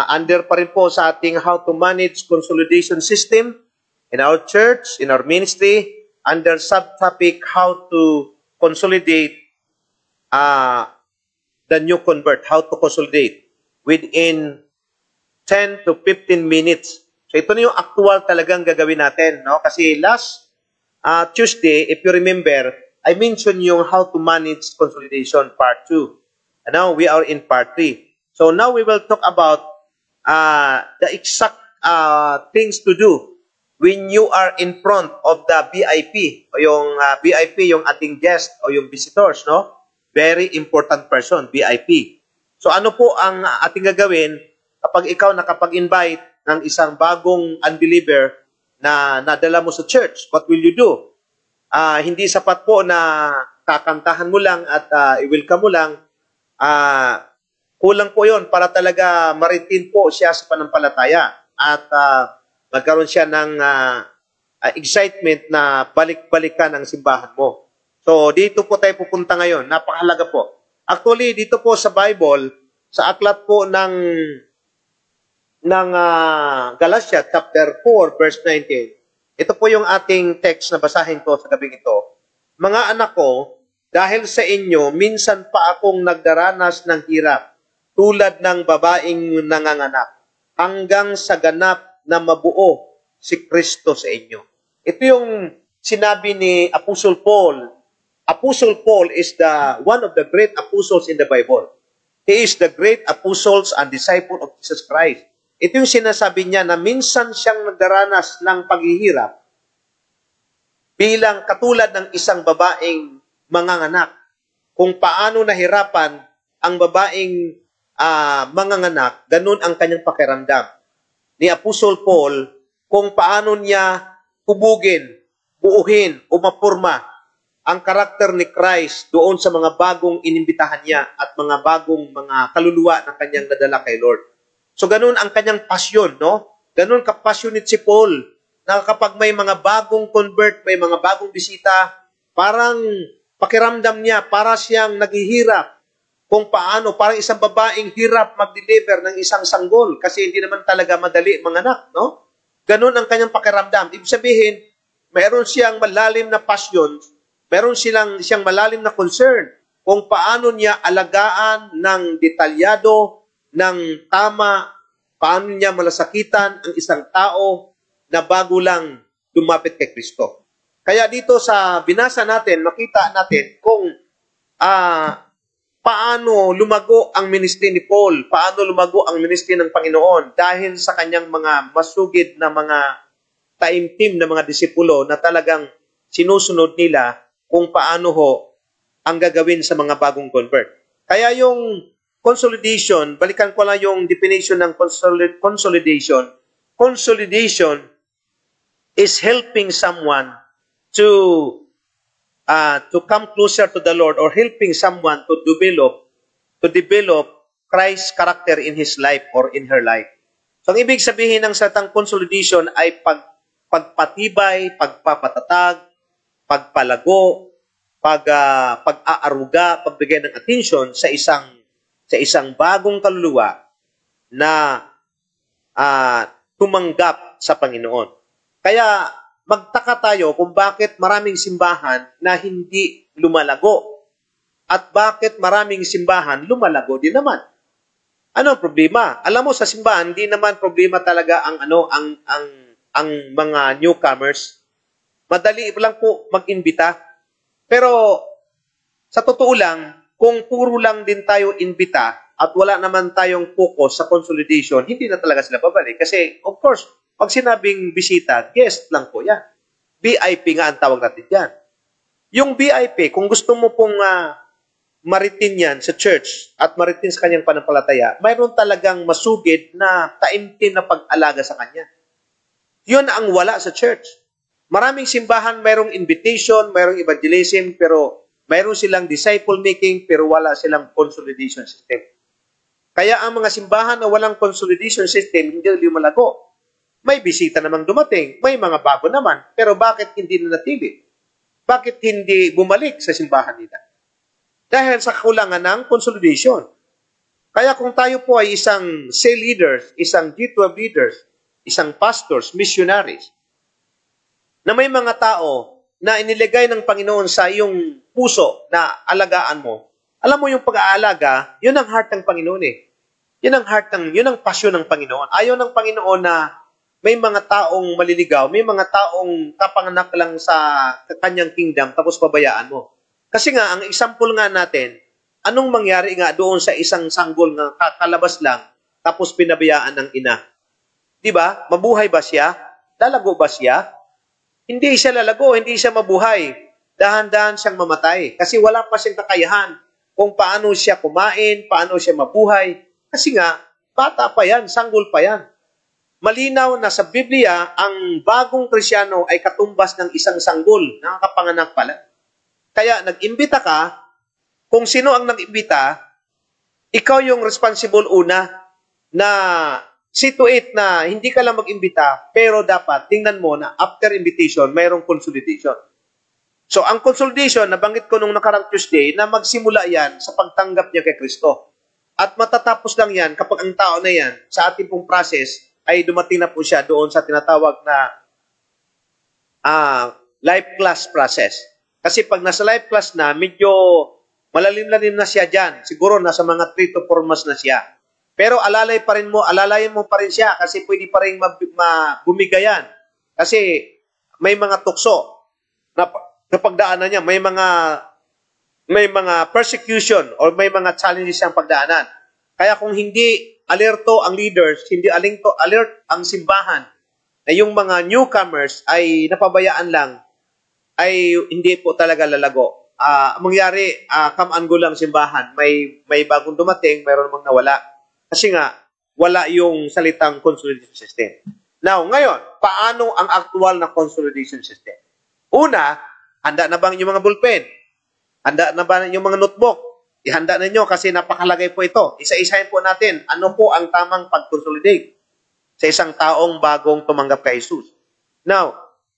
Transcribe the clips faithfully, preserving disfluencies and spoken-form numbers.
under pa rin po sa ating how to manage consolidation system in our church, in our ministry, under subtopic how to consolidate uh, the new convert, how to consolidate within ten to fifteen minutes. So ito na yung actual talagang gagawin natin, no? Kasi last uh, Tuesday, if you remember, I mentioned yung how to manage consolidation part two. And now we are in part three. So now we will talk about uh, the exact uh, things to do when you are in front of the V I P, o yung uh, V I P, yung ating guest o yung visitors, no? Very important person, V I P. So ano po ang ating gagawin kapag ikaw nakapag-invite ng isang bagong unbeliever na nadala mo sa church? What will you do? Uh, hindi sapat po na kakantahan mo lang at uh, i-welcome mo lang. Uh, kulang po yon para talaga ma-retain po siya sa panampalataya at uh, magkaroon siya ng uh, uh, excitement na balik-balikan ang simbahan mo. So, dito po tayo pupunta ngayon. Napakahalaga po. Actually, dito po sa Bible, sa aklat po ng ng uh, Galatia chapter four verse nineteen. Ito po yung ating text na basahin ko sa gabing ito. Mga anak ko, dahil sa inyo, minsan pa akong nagdaranas ng hirap, tulad ng babaeng nanganganak, hanggang sa ganap na mabuo si Kristo sa inyo. Ito yung sinabi ni Apostle Paul. Apostle Paul is the one of the great apostles in the Bible. He is the great apostles and disciple of Jesus Christ. Ito yung sinasabi niya na minsan siyang nagdaranas ng paghihirap bilang katulad ng isang babaeng manganganak. Kung paano nahirapan ang babaeng uh, manganganak, ganun ang kanyang pakiramdam ni Apostle Paul kung paano niya hubugin, buuhin, o mapurma ang karakter ni Christ doon sa mga bagong inimbitahan niya at mga bagong mga kaluluwa na kanyang nadala kay Lord. So ganun ang kanyang pasyon, no? Ganun ka-passionate si Paul na kapag may mga bagong convert, may mga bagong bisita, parang pakiramdam niya, para siyang naghihirap kung paano, parang isang babaeng hirap mag-deliver ng isang sanggol kasi hindi naman talaga madali manganak, no? Ganun ang kanyang pakiramdam. Ibig sabihin, mayroon siyang malalim na passion, mayroon silang, siyang malalim na concern kung paano niya alagaan ng detalyado, ng tama, paano niya malasakitan ang isang tao na bago lang lumapit kay Kristo. Kaya dito sa binasa natin, makita natin kung uh, paano lumago ang ministry ni Paul, paano lumago ang ministry ng Panginoon dahil sa kanyang mga masugid na mga taimtim na mga disipulo na talagang sinusunod nila kung paano ho ang gagawin sa mga bagong convert. Kaya yung consolidation, balikan ko lang yung definition ng consolid consolidation. Consolidation is helping someone to uh, to come closer to the Lord or helping someone to develop to develop Christ's character in his life or in her life. So, ang ibig sabihin ng satang consolidation ay pag, pagpatibay, pagpapatatag, pagpalago, pag, uh, pag-aaruga, pagbigay ng attention sa isang sa isang bagong kaluluwa na uh, tumanggap sa Panginoon. Kaya magtaka tayo kung bakit maraming simbahan na hindi lumalago at bakit maraming simbahan lumalago din naman. Ano ang problema? Alam mo, sa simbahan hindi naman problema talaga ang ano ang ang ang mga newcomers. Madali lang po mag-imbita. Pero sa totoo lang, kung puro lang din tayo imbita at wala naman tayong focus sa consolidation, hindi na talaga sila babalik. Kasi, of course, pag sinabing bisita, guest lang po yan. V I P nga ang tawag natin yan. Yung V I P, kung gusto mo pong uh, maritin yan sa church at maritin sa kanyang panampalataya, mayroon talagang masugid na taimtim na pag-alaga sa kanya. Yun ang wala sa church. Maraming simbahan, mayroong invitation, mayroong evangelism, pero mayroon silang disciple-making pero wala silang consolidation system. Kaya ang mga simbahan na walang consolidation system, hindi lumalago. May bisita namang dumating, may mga bago naman, pero bakit hindi nanatili? Bakit hindi bumalik sa simbahan nila? Dahil sa kakulangan ng consolidation. Kaya kung tayo po ay isang cell leaders, isang G twelve leaders, isang pastors, missionaries, na may mga tao na iniligay ng Panginoon sa iyong puso na alagaan mo, alam mo yung pag-aalaga, yun ang heart ng Panginoon eh. Yun ang heart ng, yun ang passion ng Panginoon. Ayaw ng Panginoon na may mga taong maliligaw, may mga taong kapanganak lang sa kanyang kingdom, tapos pabayaan mo. Kasi nga, ang example nga natin, anong mangyari nga doon sa isang sanggol nga kakalabas lang, tapos pinabayaan ng ina? Diba? Mabuhay ba siya? Lalago ba siya? Hindi siya lalago, hindi siya mabuhay. Dahan-dahan siyang mamatay. Kasi wala pa siyang kakayahan kung paano siya kumain, paano siya mabuhay. Kasi nga, bata pa yan, sanggol pa yan. Malinaw na sa Biblia, ang bagong Krisyano ay katumbas ng isang sanggol, nakakapanganak pala. Kaya nag-imbita ka, kung sino ang nag-imbita, ikaw yung responsible una na see to it na hindi ka lang mag-imbita, pero dapat tingnan mo na after invitation, mayroong consolidation. So, ang consolidation, nabanggit ko nung nakarang Tuesday, na magsimula yan sa pagtanggap niya kay Kristo. At matatapos lang yan kapag ang tao na yan, sa ating pong process, ay dumating na po siya doon sa tinatawag na uh, life class process. Kasi pag nasa life class na, medyo malalim-lalim na siya dyan. Siguro nasa mga three to four months na siya. Pero alalay pa rin mo, alalayan mo pa rin siya kasi pwede pa rin bumigayan. Kasi may mga tukso na napagdaanan niya, may mga may mga persecution or may mga challenges siyang pagdaanan. Kaya kung hindi alerto ang leaders, hindi alinto, alert ang simbahan na yung mga newcomers ay napabayaan lang, ay hindi po talaga lalago. Uh, mangyari, uh, come and go lang simbahan. May, may bagong dumating, mayroon namang nawala. Kasi nga, wala yung salitang consolidation system. Now, ngayon, paano ang actual na consolidation system? Una, handa na ba yung mga bullpen? Handa na ba yung mga notebook? Ihanda ninyo kasi napakalagay po ito. Isa-isahin po natin, ano po ang tamang pag-consolidate sa isang taong bagong tumanggap kay Jesus. Now,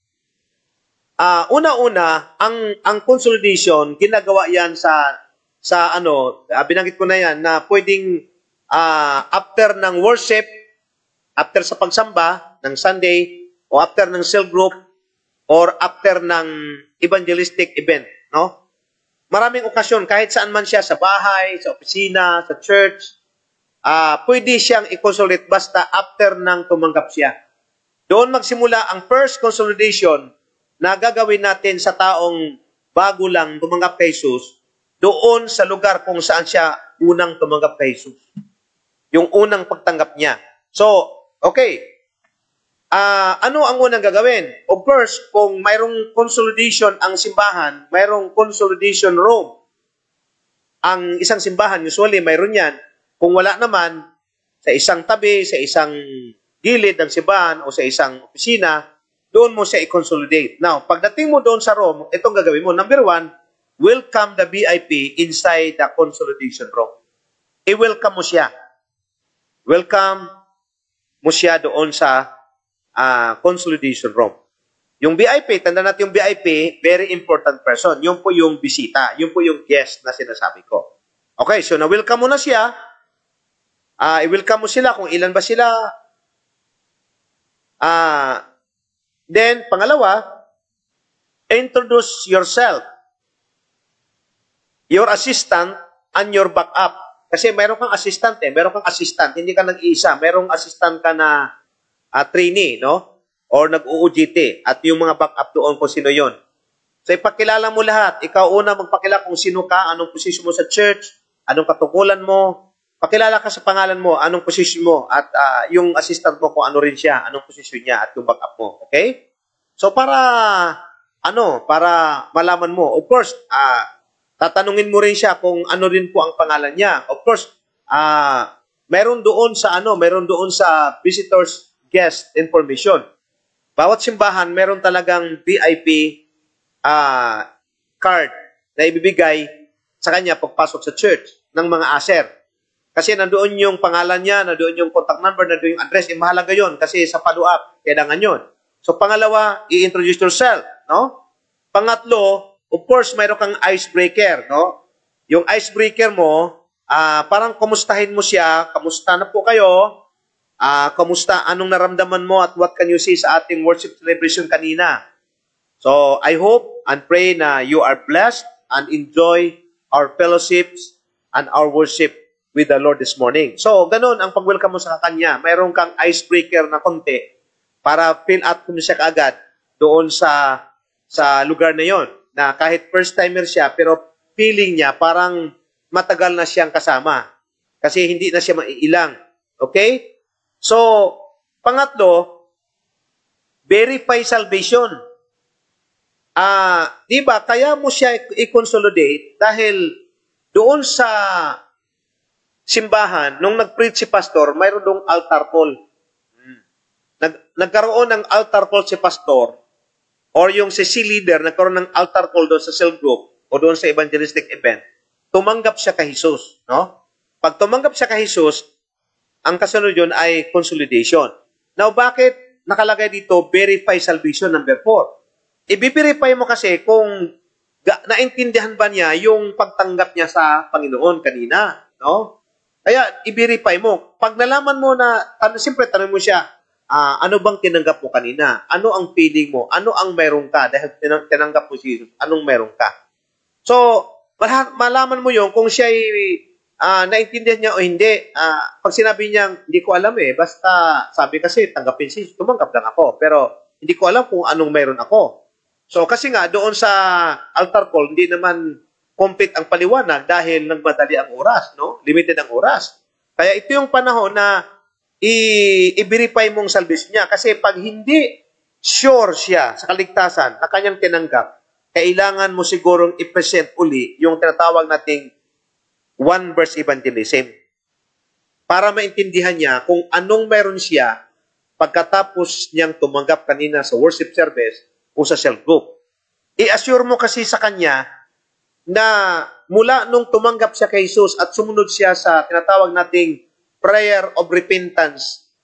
uh, una-una, ang ang consolidation, ginagawa yan sa, sa ano, uh, binanggit ko na yan, na pwedeng uh, after ng worship, after sa pagsamba ng Sunday, o after ng cell group, or after ng evangelistic event, no? Maraming okasyon, kahit saan man siya, sa bahay, sa opisina, sa church, uh, pwede siyang i-consolidate basta after nang tumanggap siya. Doon magsimula ang first consolidation na gagawin natin sa taong bago lang tumanggap kay Jesus, doon sa lugar kung saan siya unang tumanggap kay Jesus. Yung unang pagtanggap niya. So, okay. Uh, ano ang unang gagawin? Of course, kung mayroong consolidation ang simbahan, mayroong consolidation room. Ang isang simbahan, usually mayroon yan. Kung wala naman, sa isang tabi, sa isang gilid ng simbahan o sa isang opisina, doon mo siya i-consolidate. Now, pagdating mo doon sa room, itong gagawin mo. Number one, welcome the V I P inside the consolidation room. I-welcome mo siya. Welcome mo siya doon sa Uh, consolidation room. Yung V I P, tanda natin yung V I P, very important person. Yun po yung bisita. Yun po yung guest na sinasabi ko. Okay, so na-welcome mo na siya. Uh, i-welcome mo sila kung ilan ba sila. Uh, then, pangalawa, introduce yourself, your assistant, and your backup. Kasi meron kang assistant eh. Meron kang assistant. Hindi ka nag-iisa. Merong assistant ka na Uh, trainee, no? Or nag-U O G T. At yung mga backup doon kung sino yon. So, ipakilala mo lahat. Ikaw una magpakilala kung sino ka, anong posisyon mo sa church, anong katukulan mo. Pakilala ka sa pangalan mo, anong posisyon mo, at uh, yung assistant mo kung ano rin siya, anong posisyon niya, at yung backup mo. Okay? So, para, ano, para malaman mo. Of course, uh, tatanungin mo rin siya kung ano rin po ang pangalan niya. Of course, uh, meron doon sa, ano, meron doon sa visitors guest information. Bawat simbahan, meron talagang V I P uh, card na ibibigay sa kanya pagpasok sa church ng mga aser. Kasi nandoon yung pangalan niya, nandoon yung contact number, nandoon yung address. Eh, mahalaga yun kasi sa follow-up, kailangan yun. So, pangalawa, i-introduce yourself, no? Pangatlo, of course, mayroon kang icebreaker, no? Yung icebreaker mo, ah, parang kumustahin mo siya, kamusta na po kayo, ah, kamusta, anong naramdaman mo at what can you say sa ating worship celebration kanina. So, I hope and pray na you are blessed and enjoy our fellowships and our worship with the Lord this morning. So, ganun ang pag-welcome mo sa kanya. Mayroon kang icebreaker na konti para fill out mo siya kaagad doon sa sa lugar na yon. Na kahit first timer siya, pero feeling niya parang matagal na siyang kasama. Kasi hindi na siya maiilang. Okay? So, pangatlo, verify salvation. Ah, uh, 'di ba? Kaya mo siya i-consolidate dahil doon sa simbahan nung nag-preach si pastor, mayroon dong altar call. Nag nagkaroon ng altar call si pastor or yung si C leader nagkaroon ng altar call doon sa cell group o doon sa evangelistic event. Tumanggap siya kay Jesus, no? Pag tumanggap siya kay Jesus, ang kasunod yun ay consolidation. Now, bakit nakalagay dito verify salvation number four? I-verify mo kasi kung naintindihan ba niya yung pagtanggap niya sa Panginoon kanina, no? Kaya i-verify mo. Pag nalaman mo na, tan siyempre tanong mo siya, ah, ano bang tinanggap mo kanina? Ano ang feeling mo? Ano ang meron ka? Dahil tinang tinanggap mo si Jesus, anong meron ka? So, malaman mo yon kung siya ay uh, naintindihan niya o hindi. Uh, pag sinabi niya, hindi ko alam eh, basta sabi kasi tanggapin si Jesus, tumanggap lang ako. Pero hindi ko alam kung anong meron ako. So, kasi nga, doon sa altar call, hindi naman complete ang paliwanag dahil nagmadali ang oras, no? Limited ang oras. Kaya ito yung panahon na i-verify mong salvation niya. Kasi pag hindi sure siya sa kaligtasan na kanyang tinanggap, kailangan mo sigurong i-present uli yung tinatawag nating one verse evangelism para maintindihan niya kung anong meron siya pagkatapos niyang tumanggap kanina sa worship service o sa cell group. I-assure mo kasi sa kanya na mula nung tumanggap siya kay Jesus at sumunod siya sa tinatawag nating prayer of repentance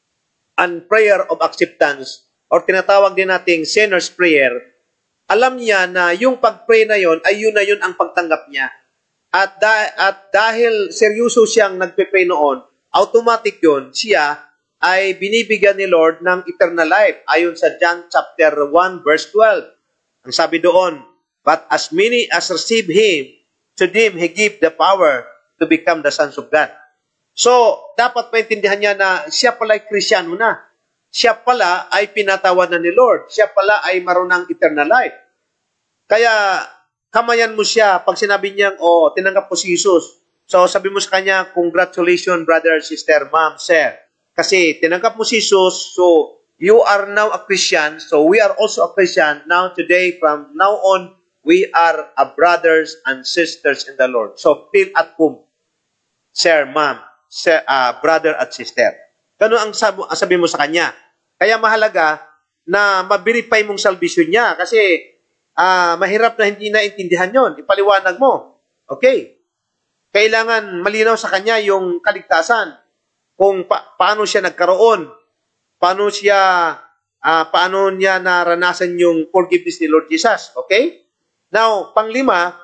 and prayer of acceptance or tinatawag din nating sinner's prayer, alam niya na yung pag-pray na yon ay yun na yun ang pagtanggap niya. At, da- at dahil seryoso siyang nagpe-pray noon, automatic yun, siya ay binibigyan ni Lord ng eternal life. Ayon sa John chapter one verse twelve. Ang sabi doon, but as many as receive Him, to them He give the power to become the sons of God. So, dapat maintindihan niya na siya pala ay Krisyano na. Siya pala ay pinatawad na ni Lord. Siya pala ay marunang eternal life. Kaya, kamayan mo siya pag sinabi niyang, oh, tinanggap ko si Jesus. So, sabi mo sa kanya, congratulations, brother, sister, ma'am, sir. Kasi tinanggap mo si Jesus, so you are now a Christian, so we are also a Christian. Now, today, from now on, we are a brothers and sisters in the Lord. So, feel at home, sir, ma'am, sir, uh, brother at sister. Ganun ang sabi, ang sabi mo sa kanya. Kaya mahalaga na ma-verify mong salvation niya kasi uh, mahirap na hindi naintindihan yon. Ipaliwanag mo. Okay. Kailangan malinaw sa kanya yung kaligtasan. Kung pa paano siya nagkaroon, paano siya, uh, paano niya naranasan yung forgiveness ni Lord Jesus. Okay? Now, panglima,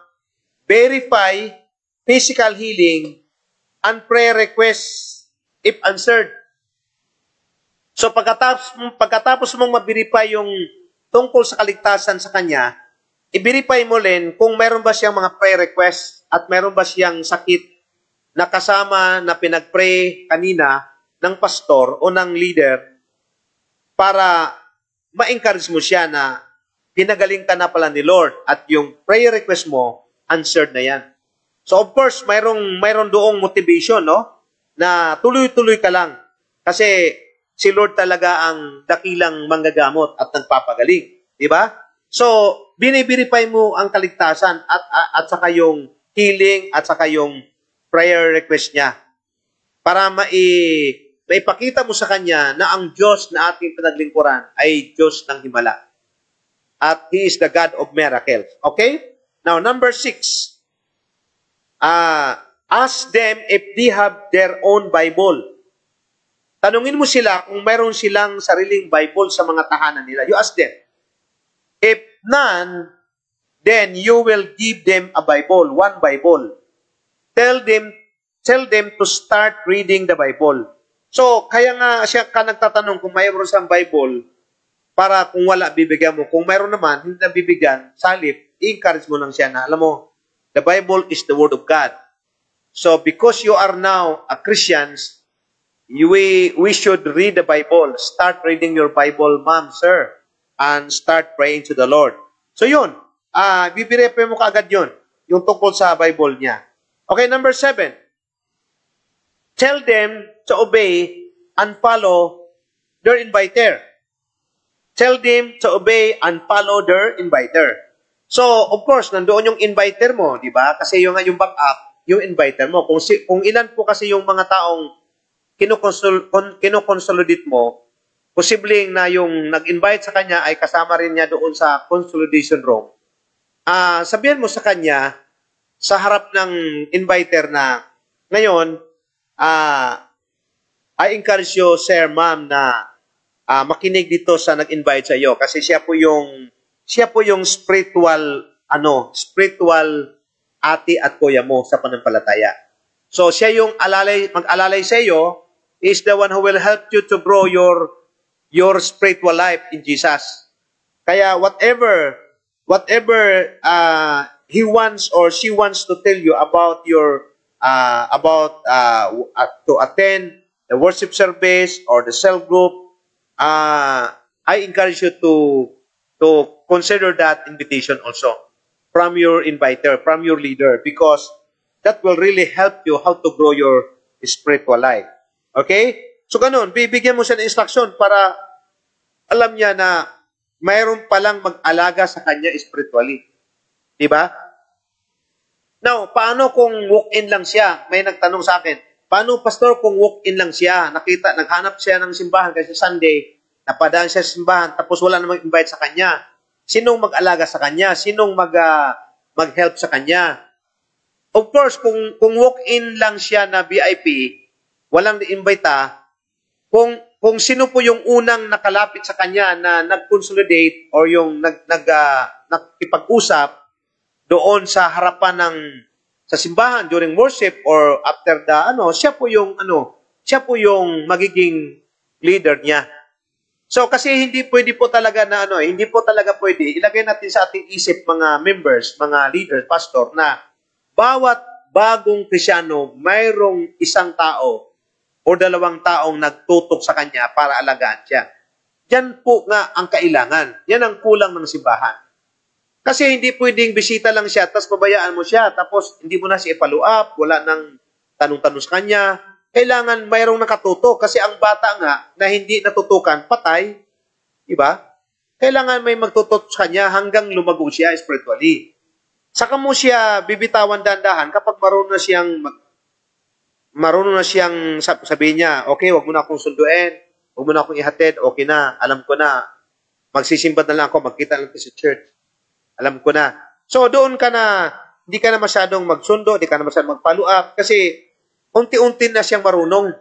verify physical healing and prayer requests if answered. So, pagkatapos, pagkatapos mong ma-verify yung tungkol sa kaligtasan sa kanya, i-verify mo rin kung meron ba siyang mga prayer requests at meron ba siyang sakit na kasama na pinag-pray kanina ng pastor o ng leader para ma-encourage mo siya na pinagaling ka na pala ni Lord at yung prayer request mo, answered na yan. So of course, mayroong, mayroong doong motivation, no? Na tuloy-tuloy ka lang. Kasi si Lord talaga ang dakilang manggagamot at nagpapagaling. Diba? So, biniverify mo ang kaligtasan at, at, at saka yung healing at saka yung prayer request niya para mai, maipakita mo sa kanya na ang Diyos na ating pinaglingkuran ay Diyos ng himala. At He is the God of miracles. Okay? Now, number six. Uh, ask them if they have their own Bible. Tanungin mo sila kung mayroon silang sariling Bible sa mga tahanan nila. You ask them. If none, then you will give them a Bible, one Bible. Tell them tell them to start reading the Bible. So, kaya nga siya ka nagtatanong kung mayroon siyang Bible, para kung wala, bibigyan mo. Kung mayroon naman, hindi na bibigyan, salip, i-encourage mo lang siya na, alam mo, the Bible is the Word of God. So, because you are now a Christians, you, we, we should read the Bible. Start reading your Bible, ma'am, sir, and start praying to the Lord. So, yun. Uh, bibirepe mo kaagad yun, yung tungkol sa Bible niya. Okay, number seven. Tell them to obey and follow their inviter. Tell them to obey and follow their inviter. So, of course, nandoon yung inviter mo, di ba? Kasi yung, yung backup, yung inviter mo. Kung, si, kung ilan po kasi yung mga taong kinoconsolidate mo, posibleng na yung nag-invite sa kanya ay kasama rin niya doon sa consolidation room. Uh, sabihan mo sa kanya, sa harap ng inviter na, ngayon, uh, I encourage you, sir, ma'am, na uh, makinig dito sa nag-invite sa iyo. Kasi siya po yung, siya po yung spiritual, ano, spiritual ate at kuya mo sa pananampalataya. So, siya yung alalay, mag-alalay sa iyo, is the one who will help you to grow your, your spiritual life in Jesus. Kaya whatever, whatever uh, he wants or she wants to tell you about your, uh, about uh, to attend the worship service or the cell group, uh, I encourage you to, to consider that invitation also from your inviter, from your leader, because that will really help you how to grow your spiritual life. Okay? So, ganun, bibigyan mo siya ng instruction para alam niya na mayroon palang mag-alaga sa kanya spiritually. Diba? Now, paano kung walk-in lang siya? May nagtanong sa akin, paano, pastor, kung walk-in lang siya? Nakita, naghanap siya ng simbahan kasi Sunday, napadaan siya sa simbahan, tapos wala namang invite sa kanya. Sinong mag-alaga sa kanya? Sinong mag, uh, mag-help sa kanya? Of course, kung, kung walk-in lang siya na V I P, walang na-invite, kung, kung sino po yung unang nakalapit sa kanya na nag-consolidate or yung nag, nag, uh, nakipag-usap doon sa harapan ng sa simbahan during worship or after the ano, siya po yung ano, siya po yung magiging leader niya. So kasi hindi pwede po talaga na ano, hindi po talaga pwede ilagay natin sa ating isip mga members, mga leaders, pastor na bawat bagong Kristiyano mayroong isang tao o dalawang taong nagtutok sa kanya para alagaan siya. Yan po nga ang kailangan. Yan ang kulang ng simbahan. Kasi hindi pwedeng bisita lang siya, tapos pabayaan mo siya, tapos hindi mo na siya i-follow up, wala nang tanong-tanong sa kanya. Kailangan mayroong nakatutok kasi ang bata nga na hindi natutukan, patay. Diba? Kailangan may magtutok sa kanya hanggang lumago siya spiritually. Saka mo siya bibitawan dandahan kapag marunong na siyang mag, marunong na siyang sabihin niya, okay, wag mo na akong sunduin, wag mo na akong ihatid, okay na, alam ko na, magsisimba na lang ako, magkita lang sa church. Alam ko na. So, doon ka na, hindi ka na masyadong magsundo, hindi ka na masyadong mag-follow up, kasi unti-unti na siyang marunong.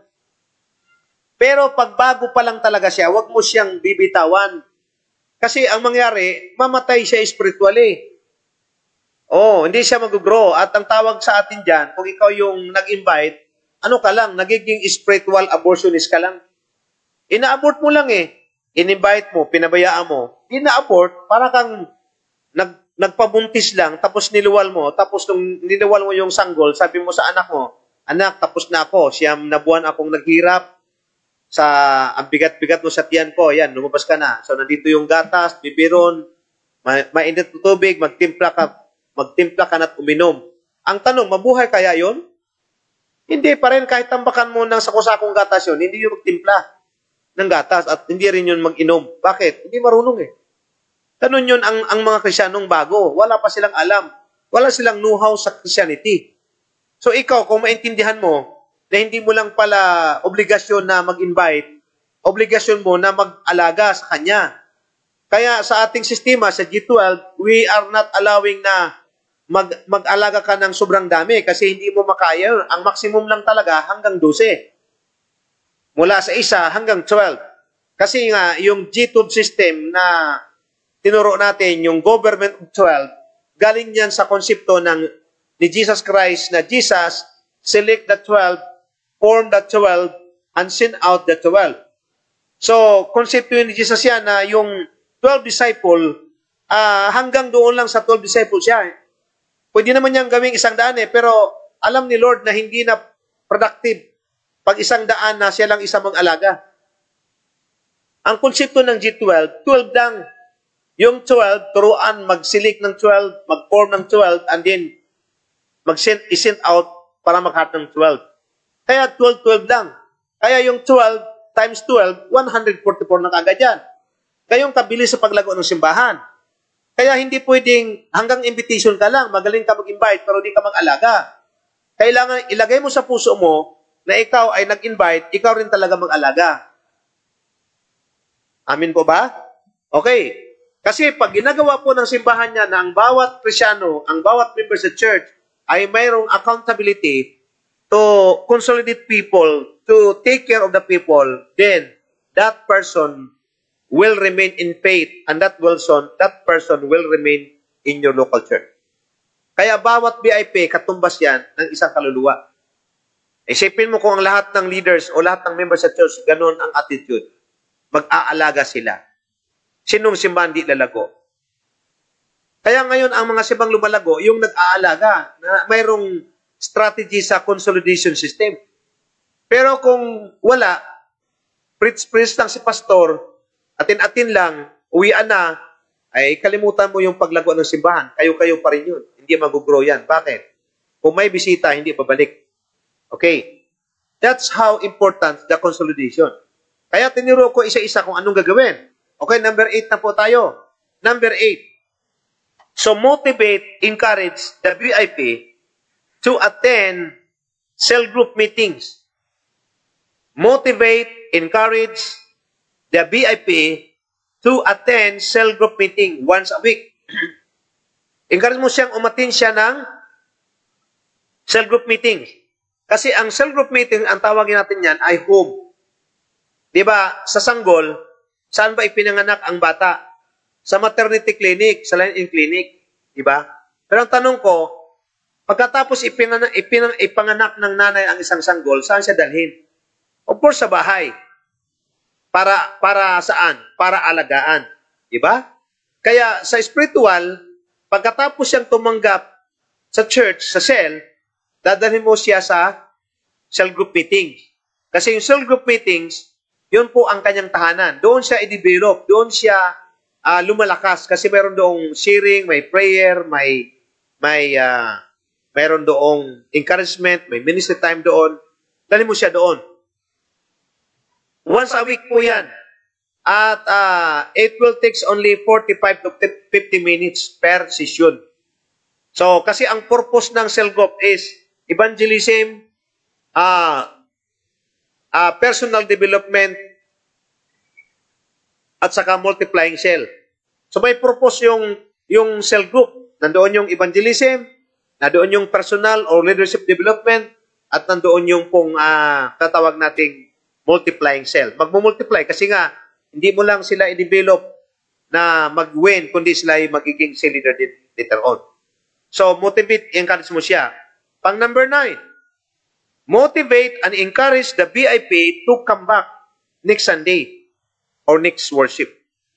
Pero pag bago pa lang talaga siya, wag mo siyang bibitawan. Kasi ang mangyari, mamatay siya spiritually. Oh, hindi siya mag-grow. At ang tawag sa atin dyan, kung ikaw yung nag-invite, ano ka lang, nagiging spiritual abortionist ka lang. Ina-abort mo lang eh. In-invite mo, pinabayaan mo. Ina-abort, para kang nag, nagpabuntis lang, tapos niluwal mo, tapos nung niluwal mo yung sanggol, sabi mo sa anak mo, anak, tapos na ako, siyam na buwan akong naghirap, sa ang bigat-bigat mo sa tiyan ko, yan, lumabas ka na. So, nandito yung gatas, bibiron, ma mainit na tubig, magtimpla ka, magtimpla ka na't uminom. Ang tanong, mabuhay kaya yon? Hindi pa rin, kahit tambakan mo ng sakusakong gatas yun, hindi yung magtimpla ng gatas at hindi rin yun mag-inom. Bakit? Hindi marunong eh. Ganun yun ang, ang mga Krisyanong bago. Wala pa silang alam. Wala silang know-how sa Christianity. So ikaw, kung maintindihan mo na hindi mo lang pala obligasyon na mag-invite, obligasyon mo na mag-alaga sa kanya. Kaya sa ating sistema, sa G twelve, we are not allowing na mag, mag-alaga ka ng sobrang dami kasi hindi mo makaya. Ang maximum lang talaga hanggang twelve. Mula sa isa hanggang twelve. Kasi nga, yung G twelve system na tinuro natin, yung government of twelve, galing yan sa konsepto ng ni Jesus Christ na Jesus select the twelve, form the twelve, and send out the twelve. So, konsepto yun ni Jesus yan na yung twelve disciple, uh, hanggang doon lang sa twelve disciples siya. Pwede naman niyang gawing isang daan eh, pero alam ni Lord na hindi na productive pag isang daan na siya lang isang mag-alaga. Ang konsepto ng G twelve, twelve lang. Yung twelve, turuan, mag-select ng twelve, mag-form ng twelve, and then mag-send, i-send out para mag-heart ng twelve. Kaya twelve, twelve lang. Kaya yung twelve times twelve, one hundred forty-four na kagad yan. Kayong kabilis sa paglago ng simbahan. Kaya hindi pwedeng hanggang invitation ka lang, magaling ka mag-invite, pero di ka mag-alaga. Kailangan ilagay mo sa puso mo na ikaw ay nag-invite, ikaw rin talaga mag-alaga. Amin po ba? Okay. Kasi pag ginagawa po ng simbahan niya na ang bawat Krisyano, ang bawat member sa church ay mayroong accountability to consolidate people, to take care of the people, then that person will remain in faith and that person, that person will remain in your local church. Kaya bawat V I P, katumbas yan ng isang kaluluwa. Isipin mo kung ang lahat ng leaders o lahat ng members sa church, ganun ang attitude. Mag-aalaga sila. Sinong simbahan di lalago? Kaya ngayon, ang mga simbang lumalago, yung nag-aalaga, na mayroong strategy sa consolidation system. Pero kung wala, preach-preach lang si pastor, atin-atin lang, uwian na, ay kalimutan mo yung paglago ng simbahan. Kayo-kayo pa rin yun. Hindi mag-grow yan. Bakit? Kung may bisita, hindi pabalik. Okay. That's how important the consolidation. Kaya tinuro ko isa-isa kung anong gagawin. Okay, number eight na po tayo. Number eight. So motivate, encourage the V I P to attend cell group meetings. Motivate, encourage the V I P to attend cell group meeting once a week. Encourage mo siyang umatin siya ng cell group meeting. Kasi ang cell group meeting, ang tawagin natin yan ay home. Diba, sa sanggol, saan ba ipinanganak ang bata? Sa maternity clinic, sa line-in clinic. Diba? Pero ang tanong ko, pagkatapos ipinang, ipinang, ipanganak ng nanay ang isang sanggol, saan siya dalhin? Of course, sa bahay. Para, para saan? Para alagaan. Diba? Kaya sa spiritual, pagkatapos siyang tumanggap sa church, sa cell, dadalhin mo siya sa cell group meetings. Kasi yung cell group meetings, yun po ang kanyang tahanan. Doon siya i-develop. Doon siya uh, lumalakas. Kasi meron doong sharing, may prayer, may may uh, meron doong encouragement, may ministry time doon. Dali mo siya doon. Once a week po yan. At uh, it will takes only forty-five to fifty minutes per session. So, kasi ang purpose ng cell group is evangelism, ah, uh, Uh, personal development, at saka multiplying cell. So may purpose yung, yung cell group. Nandoon yung evangelism, nandoon yung personal or leadership development, at nandoon yung pong uh, tatawag nating multiplying cell. Magmumultiply kasi nga, hindi mo lang sila i-develop na mag-win, kundi sila ay magiging cell leader din later on. So motivate, encourage mo siya. Pang number nine, motivate and encourage the V I P to come back next Sunday or next worship.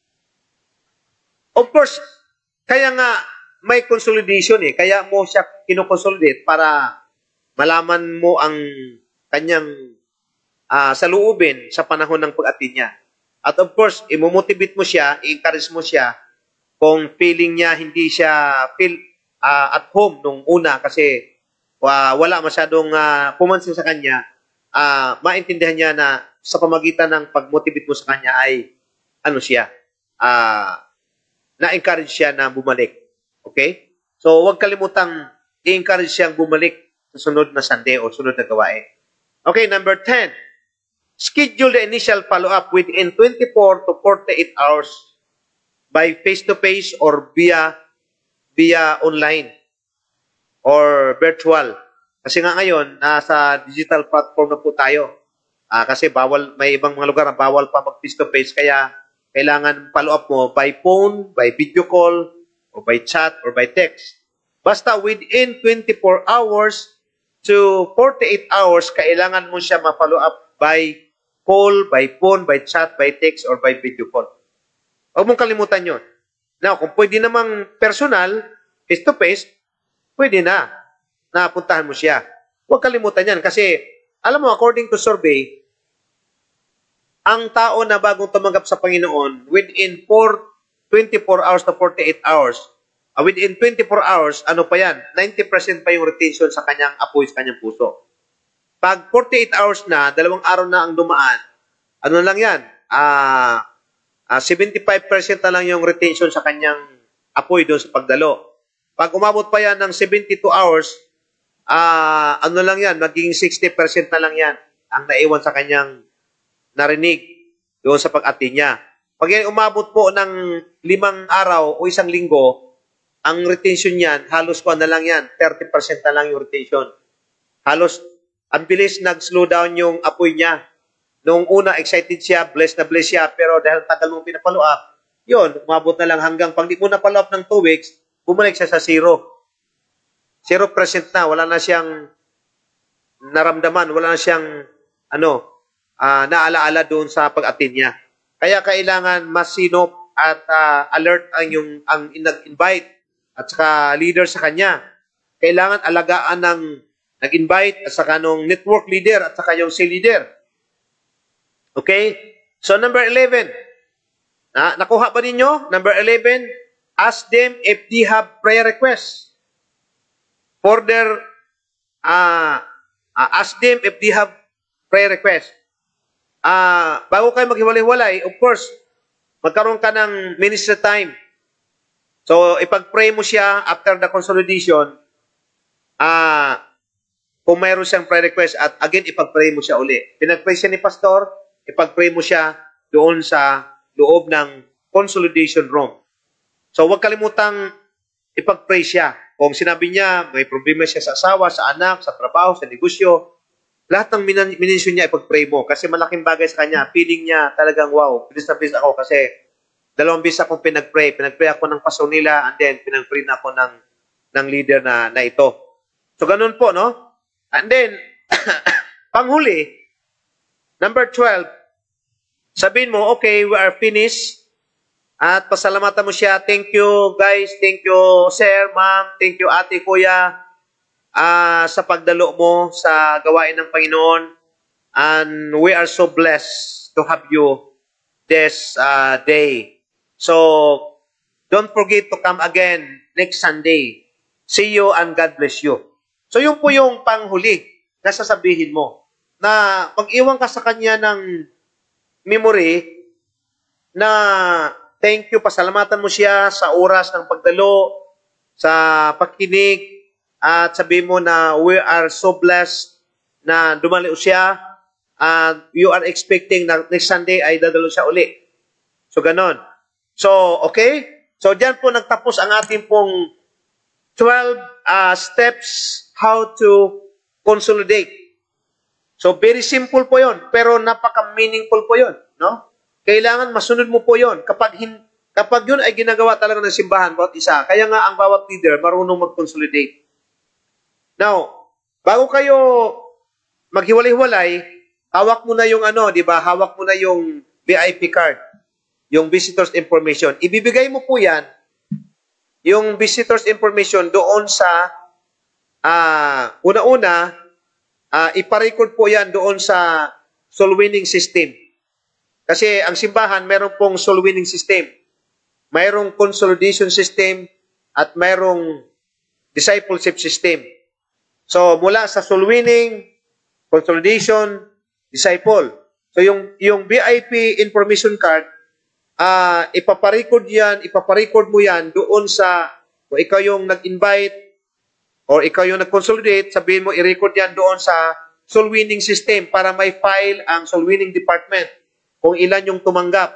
Of course, kaya nga may consolidation eh. Kaya mo siya kinoconsolidate para malaman mo ang kanyang uh, saluubin sa panahon ng pag-attend niya. At of course, imomotivate mo siya, i-encourage mo siya kung feeling niya hindi siya feel uh, at home nung una kasi Uh, wala masyadong uh, pumansin sa kanya, uh, maintindihan niya na sa pamagitan ng pag-motivate mo sa kanya ay ano siya, uh, na-encourage siya na bumalik. Okay? So, huwag kalimutang i-encourage siyang bumalik sa sunod na Sunday o sunod na gawain. Okay, number ten. Schedule the initial follow-up within twenty-four to forty-eight hours by face-to-face or via via online or virtual. Kasi nga ngayon, nasa digital platform na po tayo. Ah, kasi bawal, may ibang mga lugar na bawal pa mag face-to-face, kaya kailangan follow-up mo by phone, by video call, or by chat, or by text. Basta within twenty-four hours, to forty-eight hours, kailangan mo siya ma-follow up by call, by phone, by chat, by text, or by video call. Huwag mong kalimutan yun. Now, kung pwede namang personal, face-to-face, pwede na. Napuntahan mo siya. Huwag kalimutan yan. Kasi, alam mo, according to survey, ang tao na bagong tumanggap sa Panginoon, within twenty-four hours to forty-eight hours, uh, within twenty-four hours, ano pa yan? ninety percent pa yung retention sa kanyang apoy, sa kanyang puso. Pag forty-eight hours na, dalawang araw na ang dumaan, ano lang yan? Ah... Uh, Uh, seventy-five percent na lang yung retention sa kanyang apoy doon sa pagdalo. Pag umabot pa yan ng seventy-two hours, uh, ano lang yan, magiging sixty percent na lang yan ang naiwan sa kanyang narinig doon sa pag-ati niya. Pag yan umabot po ng limang araw o isang linggo, ang retention niyan, halos ko na lang yan, thirty percent na lang yung retention. Halos, ang bilis nag-slow down yung apoy niya. Noong una, excited siya, blessed na blessed siya, pero dahil tagal mong pinapalo up, yun, umabot na lang hanggang pag di mo napalo up ng two weeks, bumalik siya sa zero. Zero percent na, wala na siyang naramdaman, wala na siyang, ano, uh, naalaala doon sa pag-attend niya. Kaya kailangan masinop at uh, alert ang yung ang nag-invite at saka leader sa kanya. Kailangan alagaan ng nag-invite at saka nung network leader at saka yung C leader. Okay? So, number eleven. Na, nakuha ba ninyo? Number eleven, ask them if they have prayer requests. For their, uh, uh, ask them if they have prayer requests. Uh, bago kayo maghiwalay-walay, of course, magkaroon ka ng ministry time. So, ipag-pray mo siya after the consolidation, ah, uh, kung mayroon siyang prayer request, at again, ipag-pray mo siya uli. Pinag-pray siya ni pastor, ipag-pray mo siya doon sa loob ng consolidation room. So, huwag kalimutang ipag-pray siya. Kung sinabi niya, may problema siya sa asawa, sa anak, sa trabaho, sa negosyo, lahat ng minisyon niya ipag-pray mo. Kasi malaking bagay sa kanya. Feeling niya talagang, wow, bilis na bilis ako kasi dalawang bilis akong pinag-pray. Pinag-pray ako ng pastor nila and then pinag-pray na ako ng, ng leader na, na ito. So, ganun po, no? And then, panghuli, number twelve, sabihin mo, okay, we are finished. At pasalamatan mo siya, thank you guys, thank you sir, ma'am, thank you ate, kuya, uh, sa pagdalo mo sa gawain ng Panginoon. And we are so blessed to have you this uh, day. So, don't forget to come again next Sunday. See you and God bless you. So, yun po yung panghuli na sasabihin mo. Na pag-iwan ka sa kanya ng memory na thank you, pasalamatan mo siya sa oras ng pagdalo, sa pakinig, at sabihin mo na we are so blessed na dumalo siya and you are expecting na next Sunday ay dadalo siya uli. So, ganon. So, okay? So, diyan po nagtapos ang ating pong twelve uh, steps how to consolidate. So, very simple po yon, pero napaka-meaningful po yon, no? Kailangan masunod mo po yon. Kapag, hin kapag yun ay ginagawa talaga ng simbahan, bawat isa, kaya nga ang bawat leader marunong mag-consolidate. Now, bago kayo maghiwalay-hiwalay, hawak mo na yung ano, di ba? Hawak mo na yung V I P card, yung visitors information. Ibibigay mo po yan, yung visitors information doon sa, uh, una-una, Uh, iparecord po yan doon sa soul winning system. Kasi ang simbahan, mayroon pong soul winning system. Mayroong consolidation system at mayroong discipleship system. So, mula sa soul winning, consolidation, disciple. So, yung, yung V I P information card, uh, ipaparecord yan, ipaparecord mo yan doon sa, kung ikaw yung nag-invite, or ikaw yung nag-consolidate, sabihin mo, i-record yan doon sa soul winning system para may file ang soul winning department kung ilan yung tumanggap.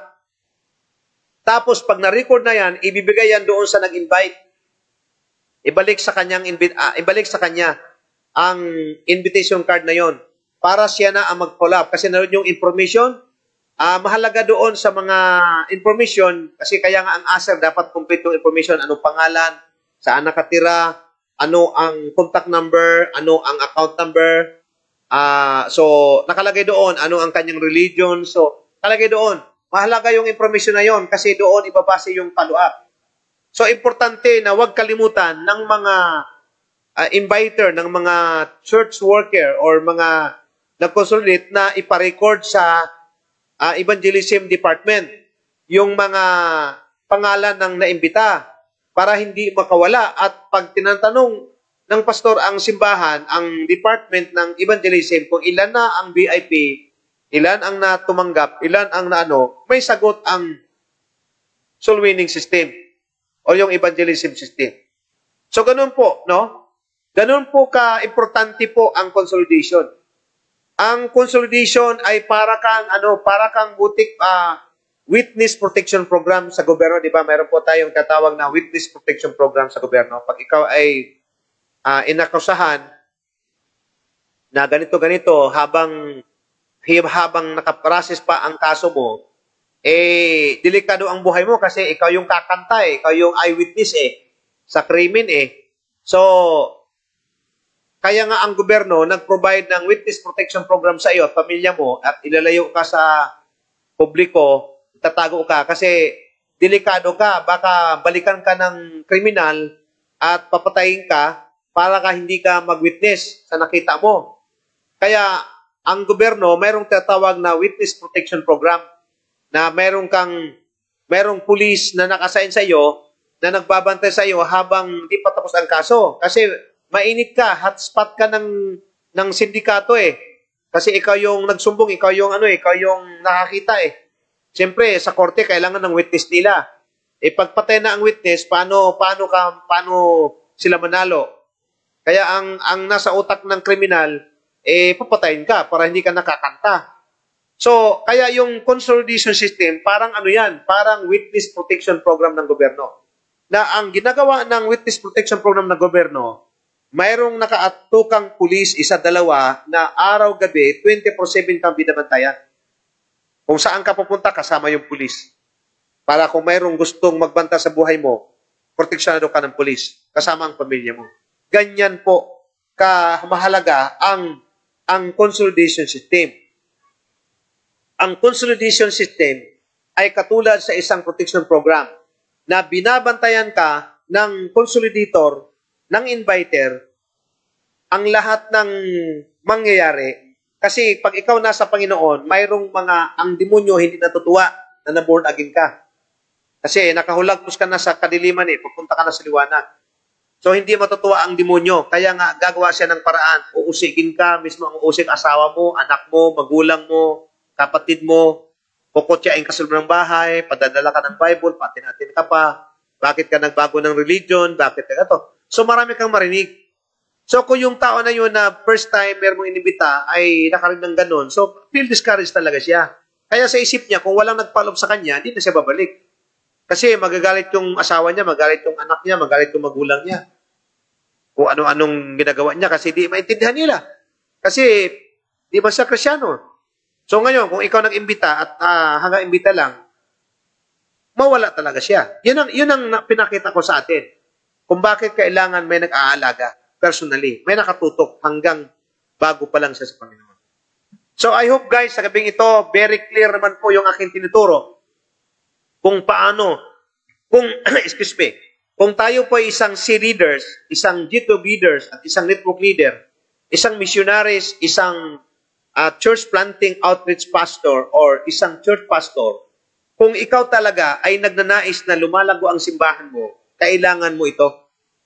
Tapos, pag na-record na yan, ibibigay yan doon sa nag-invite. Ibalik sa kanyang uh, ibalik sa kanya ang invitation card na yon para siya na ang mag-follow up. Kasi naroon yung information, uh, mahalaga doon sa mga information, kasi kaya nga ang aser dapat complete yung information, anong pangalan, saan nakatira, ano ang contact number, ano ang account number. Ah, so nakalagay doon ano ang kanyang religion. So nakalagay doon. Mahalaga yung information na yon kasi doon ibabase yung follow-up. So importante na huwag kalimutan ng mga uh, inviter, ng mga church worker or mga nag-consolidate na iparecord sa uh, evangelism department yung mga pangalan ng naimbita para hindi makawala. At pag tinatanong ng pastor ang simbahan, ang department ng evangelism, kung ilan na ang V I P, ilan ang natumanggap, ilan ang naano, may sagot ang soul winning system o yung evangelism system. So ganun po, no? Ganun po ka-importante po ang consolidation. Ang consolidation ay para kang ano, para kang butik uh, witness protection program sa gobyerno, di ba? Meron po tayong tatawag na witness protection program sa gobyerno. Pag ikaw ay uh, inakusahan na ganito-ganito habang habang nakaprocess pa ang kaso mo, eh, delikado ang buhay mo kasi ikaw yung kakanta eh, ikaw yung eyewitness eh, sa krimen eh. So, kaya nga ang gobyerno nag-provide ng witness protection program sa iyo at pamilya mo at ilalayo ka sa publiko, tatago ka kasi delikado ka, baka balikan ka ng kriminal at papatayin ka para ka hindi ka mag-witness sa nakita mo. Kaya ang gobyerno mayroong tatawag na witness protection program na mayroong kang mayroong pulis na nakasign sa iyo na nagbabantay sa iyo habang di pa tapos ang kaso. Kasi mainit ka, hotspot ka ng ng sindikato eh. Kasi ikaw yung nagsumbong, ikaw yung ano eh, ikaw yung nakakita eh. Siyempre sa korte kailangan ng witness nila. Eh pagpatay na ang witness, paano paano ka paano sila manalo? Kaya ang ang nasa utak ng kriminal eh papatayin ka para hindi ka nakakanta. So, kaya yung consolidation system, parang ano yan, parang witness protection program ng gobyerno. Na ang ginagawa ng witness protection program ng gobyerno, mayroong nakaatukang pulis, isa, dalawa, na araw-gabi, twenty-four seven kang binabantayan. Kung saan ka pupunta, kasama yung pulis. Para kung mayroong gustong magbanta sa buhay mo, proteksyonado ka ng pulis, kasama ang pamilya mo. Ganyan po kamahalaga ang ang consolidation system. Ang consolidation system ay katulad sa isang protection program na binabantayan ka ng consolidator, ng inviter, ang lahat ng mangyayari. Kasi pag ikaw nasa Panginoon, mayroong mga, ang demonyo hindi natutuwa na na-born again ka. Kasi nakahulagpos ka na sa kadiliman eh, pupunta ka na sa liwanag. So, hindi matutuwa ang demonyo. Kaya nga, gagawa siya ng paraan. Uusikin ka, mismo ang uusik asawa mo, anak mo, magulang mo, kapatid mo, kukutyain ka sa loob ng bahay, padadala ka ng Bible, patin-atin ka pa, bakit ka nagbago ng religion, bakit ka to. So, marami kang marinig. So, kung yung tao na yun na first time meron mong inibita ay nakarinig ng ganun, so, feel discouraged talaga siya. Kaya sa isip niya, kung walang nagpalop sa kanya, hindi na siya babalik. Kasi magagalit yung asawa niya, magagalit yung anak niya, magagalit yung magulang niya. Kung ano-anong ginagawa niya kasi di maintindihan nila. Kasi di ba siya Kristyano? So ngayon, kung ikaw nag-imbita at uh, hanggang imbita lang, mawala talaga siya. Yun ang, yun ang pinakita ko sa atin. Kung bakit kailangan may nag-aalaga personally. May nakatutok hanggang bago pa lang siya sa Panginoon. So I hope guys, sa gabing ito, very clear naman po yung aking tinuturo. Kung paano, kung, excuse me, kung tayo po ay isang C leaders, isang G two leaders, at isang network leader, isang missionaries, isang uh, church planting outreach pastor, or isang church pastor, kung ikaw talaga ay nagnanais na lumalago ang simbahan mo, kailangan mo ito.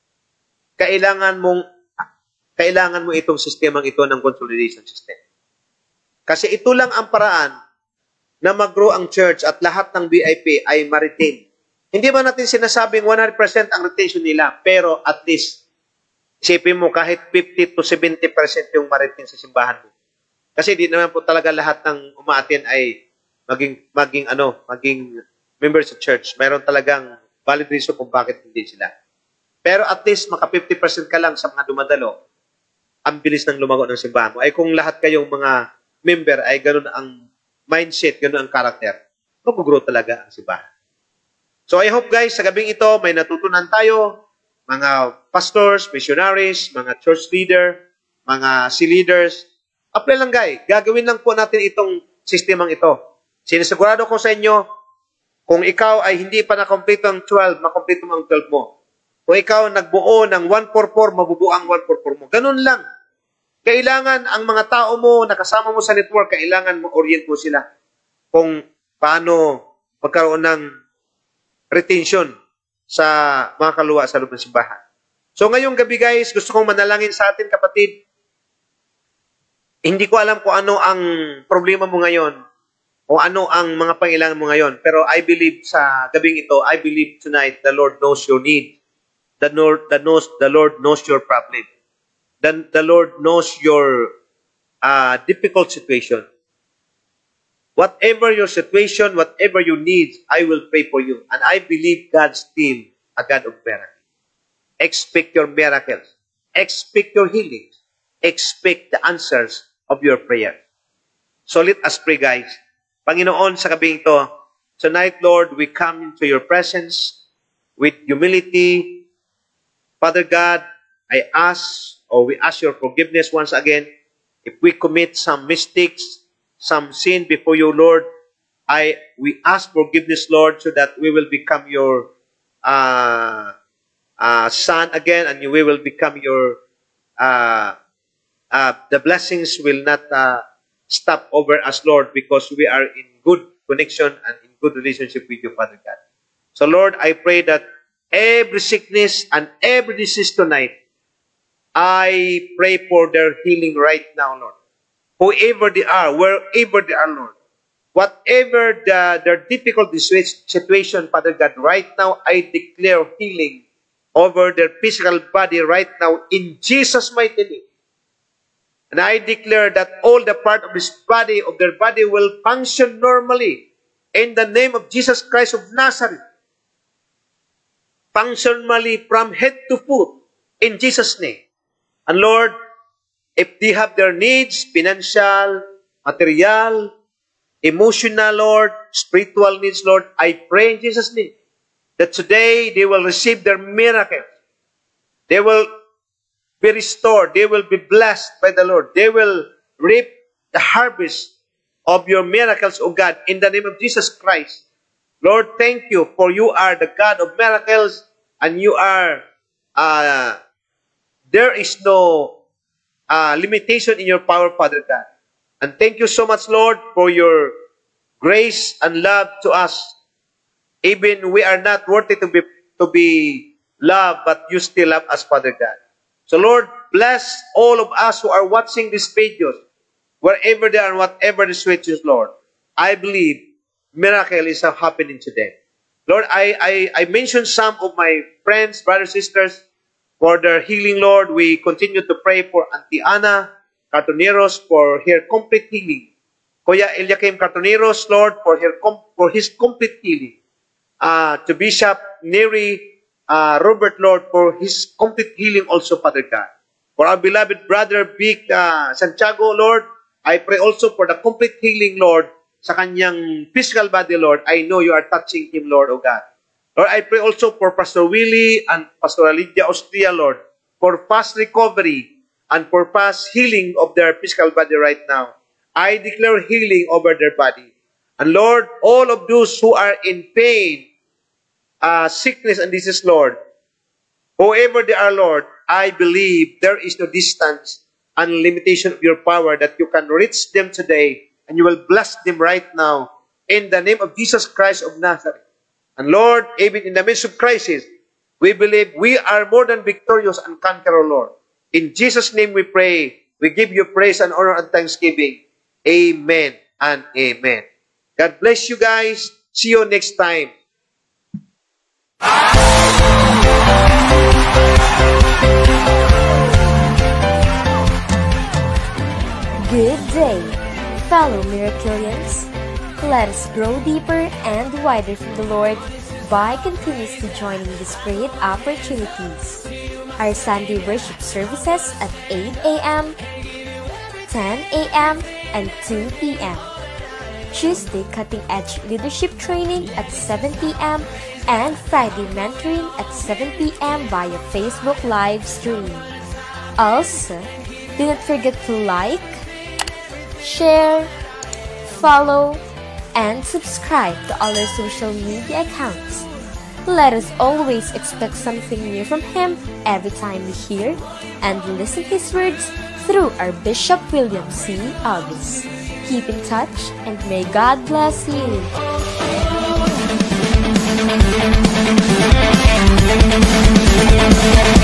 Kailangan mong, kailangan mo itong sistemang ito ng consolidation system. Kasi ito lang ang paraan na mag-grow ang church at lahat ng V I P ay ma-retain. Hindi ba natin sinasabing one hundred percent ang retention nila, pero at least, isipin mo kahit fifty to seventy percent yung ma-retain sa simbahan mo. Kasi di naman po talaga lahat ng umaattend ay maging, maging, ano, maging members sa church. Mayroon talagang valid reason kung bakit hindi sila. Pero at least maka fifty percent ka lang sa mga dumadalo, ang bilis ng lumago ng simbahan mo. Ay kung lahat kayong mga member ay ganun ang mindset, gano'n ang karakter, mag-grow talaga ang simbahan. So I hope guys, sa gabing ito, may natutunan tayo, mga pastors, missionaries, mga church leader, mga C-leaders, apply lang guys. Gagawin lang po natin itong sistemang ito. Sinisigurado ko sa inyo, kung ikaw ay hindi pa na-complete ang twelve, makomplete mo ang twelve mo. Kung ikaw nagbuo ng one forty-four, mabubuo ang one forty-four mo. Ganun lang. Kailangan ang mga tao mo, nakasama mo sa network, kailangan mo-orient mo sila kung paano magkaroon ng retention sa mga kaluwa sa loob ng simbahan. So ngayong gabi guys, gusto kong manalangin sa atin kapatid. Hindi ko alam kung ano ang problema mo ngayon o ano ang mga pangailangan mo ngayon. Pero I believe sa gabing ito, I believe tonight the Lord knows your need. The Lord, the knows, the Lord knows your problem. The, the Lord knows your uh, difficult situation. Whatever your situation, whatever you need, I will pray for you. And I believe God's still a God of miracles. Expect your miracles. Expect your healings. Expect the answers of your prayer. So let us pray, guys. Panginoon, sa gabing ito, tonight, Lord, we come into your presence with humility. Father God, I ask, or we ask your forgiveness once again. If we commit some mistakes, some sin before you, Lord, I we ask forgiveness, Lord, so that we will become your uh, uh, son again, and we will become your, uh, uh, the blessings will not uh, stop over us, Lord, because we are in good connection and in good relationship with you, Father God. So, Lord, I pray that every sickness and every disease tonight, I pray for their healing right now, Lord. Whoever they are, wherever they are, Lord. Whatever the, their difficult situation, Father God, right now, I declare healing over their physical body right now in Jesus' mighty name. And I declare that all the part of this body, of their body, will function normally in the name of Jesus Christ of Nazareth. Functionally from head to foot in Jesus' name. And Lord, if they have their needs, financial, material, emotional, Lord, spiritual needs, Lord, I pray in Jesus' name that today they will receive their miracles. They will be restored. They will be blessed by the Lord. They will reap the harvest of your miracles, O God, in the name of Jesus Christ. Lord, thank you, for you are the God of miracles, and you are, uh, there is no uh, limitation in your power, Father God. And thank you so much, Lord, for your grace and love to us. Even we are not worthy to be, to be loved, but you still love us, Father God. So, Lord, bless all of us who are watching these videos, wherever they are and whatever the situations, Lord. I believe miracle is happening today. Lord, I, I, I mentioned some of my friends, brothers, sisters, for their healing, Lord. We continue to pray for Auntie Ana Cartoneros for her complete healing. Kuya Eliakim Cartoneros, Lord, for, her, for his complete healing. Uh, to Bishop Neri uh, Robert, Lord, for his complete healing also, Father God. For our beloved brother, Vic uh, Santiago, Lord, I pray also for the complete healing, Lord, sa kanyang physical body, Lord. I know you are touching him, Lord, O God. Lord, I pray also for Pastor Willie and Pastor Lydia Austria, Lord, for fast recovery and for fast healing of their physical body right now. I declare healing over their body. And Lord, all of those who are in pain, uh, sickness and disease, Lord, whoever they are, Lord, I believe there is no distance and limitation of your power that you can reach them today, and you will bless them right now in the name of Jesus Christ of Nazareth. And Lord, even in the midst of crisis, we believe we are more than victorious and conqueror, Lord. In Jesus' name we pray. We give you praise and honor and thanksgiving. Amen and amen. God bless you guys. See you next time. Good day, fellow Miracleians. Let us grow deeper and wider from the Lord by continuously joining His great opportunities. Our Sunday worship services at eight A M, ten A M, and two P M Tuesday Cutting Edge Leadership Training at seven p m and Friday Mentoring at seven p m via Facebook live stream. Also, do not forget to like, share, follow, and subscribe to all our social media accounts. Let us always expect something new from Him every time we hear and listen His words through our Bishop William C. August. Keep in touch and may God bless you.